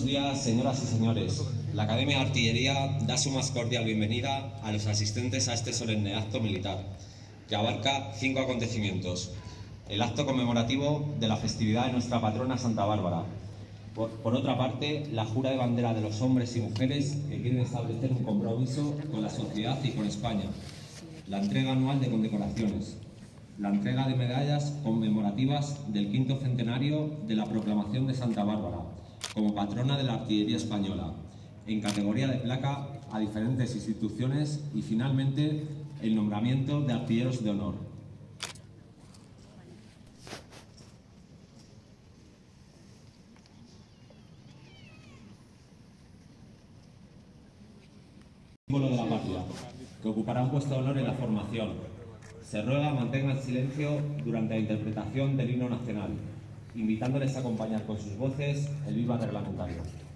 días, señoras y señores. La Academia de Artillería da su más cordial bienvenida a los asistentes a este solemne acto militar, que abarca 5 acontecimientos. El acto conmemorativo de la festividad de nuestra patrona Santa Bárbara. Por otra parte, la jura de bandera de los hombres y mujeres que quieren establecer un compromiso con la sociedad y con España. La entrega anual de condecoraciones. La entrega de medallas conmemorativas del 5º centenario de la proclamación de Santa Bárbara como patrona de la artillería española, en categoría de placa a diferentes instituciones y, finalmente, el nombramiento de artilleros de honor. Símbolo de la patria, que ocupará un puesto de honor en la formación. Se ruega mantengan el silencio durante la interpretación del himno nacional, invitándoles a acompañar con sus voces el viva reglamentario.